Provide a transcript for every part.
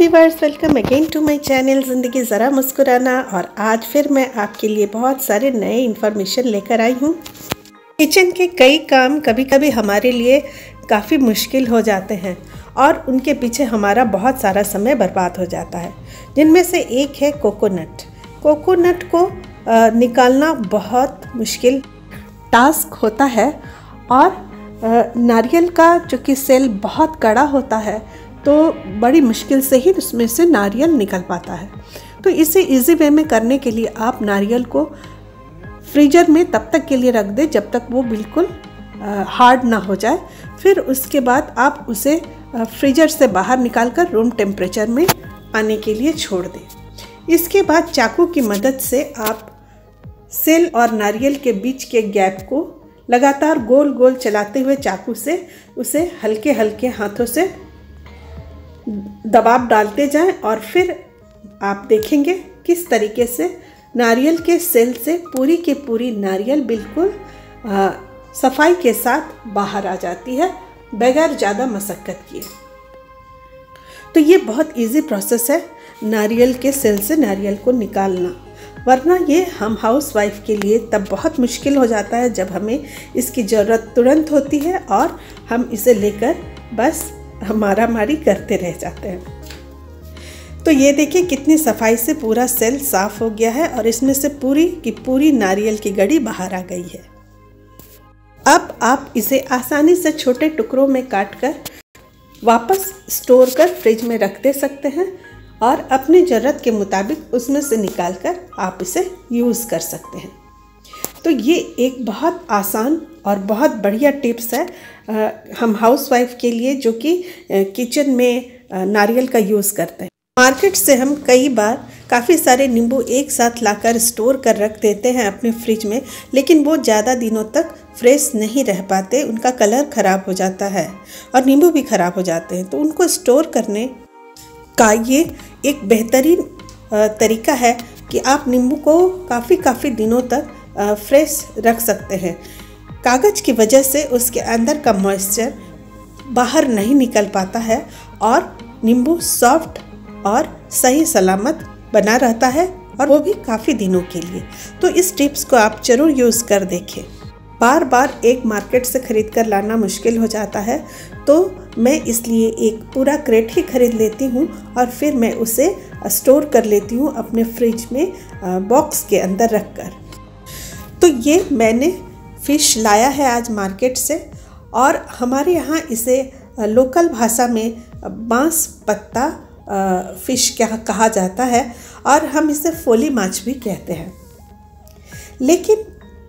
Viewers, welcome again to my channel ज़िंदगी ज़रा मुस्कुराना। और आज फिर मैं आपके लिए बहुत सारे नए इन्फॉर्मेशन लेकर आई हूँ। किचन के कई काम कभी कभी हमारे लिए काफ़ी मुश्किल हो जाते हैं और उनके पीछे हमारा बहुत सारा समय बर्बाद हो जाता है, जिनमें से एक है कोकोनट। कोकोनट को निकालना बहुत मुश्किल टास्क होता है और नारियल का चूँकि सेल बहुत कड़ा होता है तो बड़ी मुश्किल से ही उसमें से नारियल निकल पाता है। तो इसे इजी वे में करने के लिए आप नारियल को फ्रीजर में तब तक के लिए रख दें जब तक वो बिल्कुल हार्ड ना हो जाए। फिर उसके बाद आप उसे फ्रीजर से बाहर निकालकर रूम टेम्परेचर में आने के लिए छोड़ दें। इसके बाद चाकू की मदद से आप सेल और नारियल के बीच के गैप को लगातार गोल गोल चलाते हुए चाकू से उसे हल्के हल्के हाथों से दबाव डालते जाएं और फिर आप देखेंगे किस तरीके से नारियल के सेल से पूरी की पूरी नारियल बिल्कुल सफाई के साथ बाहर आ जाती है बगैर ज़्यादा मशक्क़त किए। तो ये बहुत इजी प्रोसेस है नारियल के सेल से नारियल को निकालना, वरना ये हम हाउस वाइफ के लिए तब बहुत मुश्किल हो जाता है जब हमें इसकी ज़रूरत तुरंत होती है और हम इसे लेकर बस मारामारी करते रह जाते हैं। तो ये देखिए कितनी सफाई से पूरा सेल साफ हो गया है और इसमें से पूरी की पूरी नारियल की गड़ी बाहर आ गई है। अब आप इसे आसानी से छोटे टुकड़ों में काटकर वापस स्टोर कर फ्रिज में रख दे सकते हैं और अपनी ज़रूरत के मुताबिक उसमें से निकालकर आप इसे यूज़ कर सकते हैं। तो ये एक बहुत आसान और बहुत बढ़िया टिप्स है हम हाउसवाइफ के लिए जो कि किचन में नारियल का यूज़ करते हैं। मार्केट से हम कई बार काफ़ी सारे नींबू एक साथ लाकर स्टोर कर रख देते हैं अपने फ्रिज में, लेकिन वो ज़्यादा दिनों तक फ्रेश नहीं रह पाते, उनका कलर ख़राब हो जाता है और नींबू भी ख़राब हो जाते हैं। तो उनको स्टोर करने का ये एक बेहतरीन तरीका है कि आप नींबू को काफ़ी दिनों तक फ्रेश रख सकते हैं। कागज़ की वजह से उसके अंदर का मॉइस्चर बाहर नहीं निकल पाता है और नींबू सॉफ्ट और सही सलामत बना रहता है और वो भी काफ़ी दिनों के लिए। तो इस टिप्स को आप ज़रूर यूज़ कर देखें। बार बार एक मार्केट से ख़रीद कर लाना मुश्किल हो जाता है, तो मैं इसलिए एक पूरा क्रेट ही ख़रीद लेती हूँ और फिर मैं उसे स्टोर कर लेती हूँ अपने फ्रिज में बॉक्स के अंदर रख कर। तो ये मैंने फ़िश लाया है आज मार्केट से और हमारे यहाँ इसे लोकल भाषा में बांस पत्ता फ़िश क्या कहा जाता है और हम इसे फोली माछ भी कहते हैं। लेकिन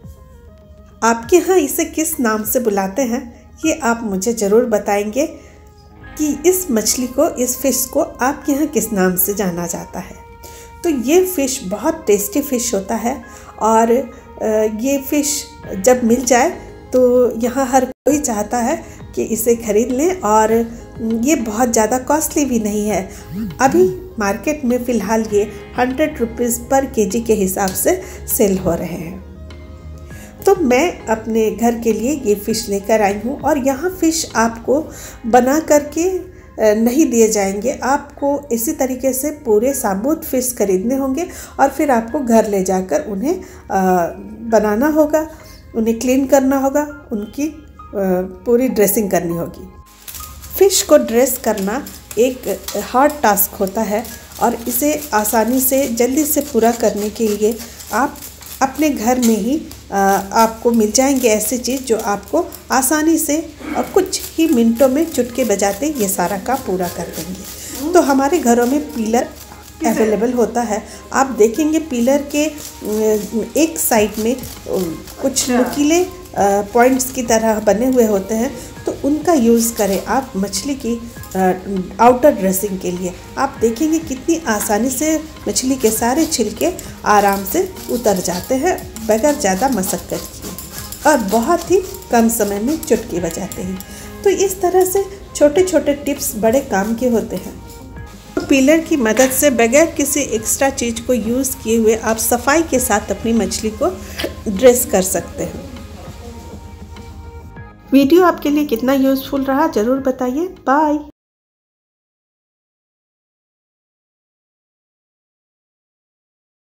आपके यहाँ इसे किस नाम से बुलाते हैं ये आप मुझे ज़रूर बताएंगे कि इस मछली को, इस फ़िश को आपके यहाँ किस नाम से जाना जाता है। तो ये फ़िश बहुत टेस्टी फ़िश होता है और ये फ़िश जब मिल जाए तो यहाँ हर कोई चाहता है कि इसे ख़रीद लें और ये बहुत ज़्यादा कॉस्टली भी नहीं है। अभी मार्केट में फ़िलहाल ये 100 रुपीज़ पर केजी के हिसाब से सेल हो रहे हैं। तो मैं अपने घर के लिए ये फ़िश लेकर आई हूँ और यहाँ फ़िश आपको बना करके नहीं दिए जाएंगे, आपको इसी तरीके से पूरे साबुत फ़िश खरीदने होंगे और फिर आपको घर ले जाकर उन्हें बनाना होगा, उन्हें क्लीन करना होगा, उनकी पूरी ड्रेसिंग करनी होगी। फ़िश को ड्रेस करना एक हार्ड टास्क होता है और इसे आसानी से जल्दी से पूरा करने के लिए आप अपने घर में ही आपको मिल जाएंगे ऐसी चीज़ जो आपको आसानी से और कुछ ही मिनटों में चुटकी बजाते ये सारा काम पूरा कर देंगे। तो हमारे घरों में पीलर अवेलेबल होता है। आप देखेंगे पीलर के एक साइड में कुछ नुकीले पॉइंट्स की तरह बने हुए होते हैं, तो उनका यूज़ करें आप मछली की आउटर ड्रेसिंग के लिए। आप देखेंगे कितनी आसानी से मछली के सारे छिलके आराम से उतर जाते हैं बगैर ज़्यादा मशक्क़त किए और बहुत ही कम समय में चुटकी बजाते हैं। तो इस तरह से छोटे छोटे टिप्स बड़े काम के होते हैं। तो पीलर की मदद से बगैर किसी एक्स्ट्रा चीज़ को यूज़ किए हुए आप सफाई के साथ अपनी मछली को ड्रेस कर सकते हैं। वीडियो आपके लिए कितना यूज़फुल रहा ज़रूर बताइए। बाय।